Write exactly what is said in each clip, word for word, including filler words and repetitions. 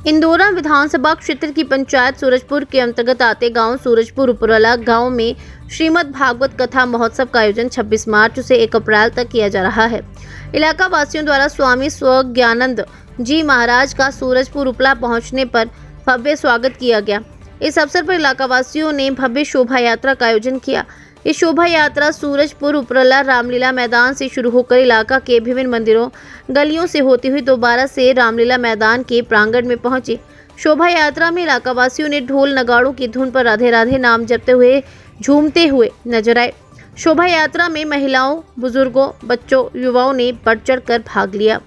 इंदौरा विधानसभा क्षेत्र की पंचायत सूरजपुर के अंतर्गत आते गांव सूरजपुर उपरला गांव में श्रीमद् भागवत कथा महोत्सव का आयोजन छब्बीस मार्च से एक अप्रैल तक किया जा रहा है। इलाका वासियों द्वारा स्वामी स्वज्ञानंद जी महाराज का सूरजपुर उपला पहुंचने पर भव्य स्वागत किया गया। इस अवसर पर इलाका वासियों ने भव्य शोभा यात्रा का आयोजन किया। इस शोभा यात्रा सूरजपुर उपरला रामलीला मैदान से शुरू होकर इलाका के विभिन्न मंदिरों गलियों से होती हुई दोबारा से रामलीला मैदान के प्रांगण में पहुंची। शोभा यात्रा में इलाका वासियों ने ढोल नगाड़ों की धुन पर राधे राधे नाम जपते हुए झूमते हुए नजर आए। शोभा यात्रा में महिलाओं, बुजुर्गों, बच्चों, युवाओं ने बढ़ चढ़ कर भाग लिया।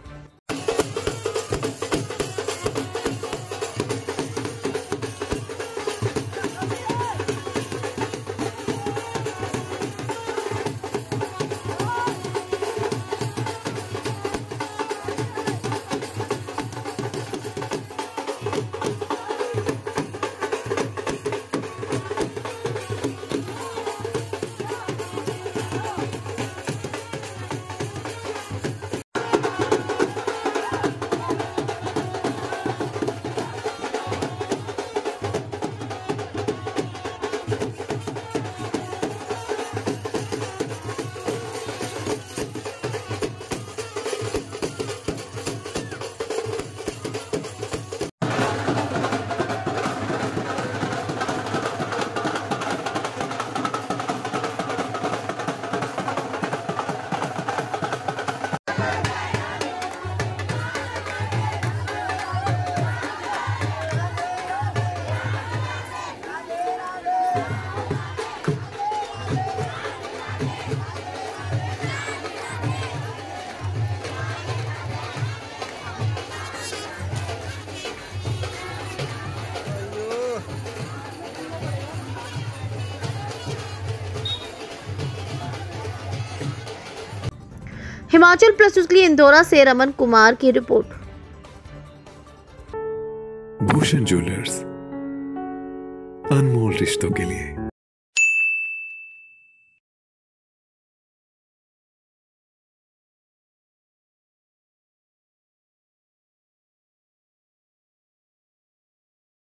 हिमाचल प्लस न्यूज़ के लिए इंदौरा से रमन कुमार की रिपोर्ट। भूषण ज्वेलर्स, अनमोल रिश्तों के लिए।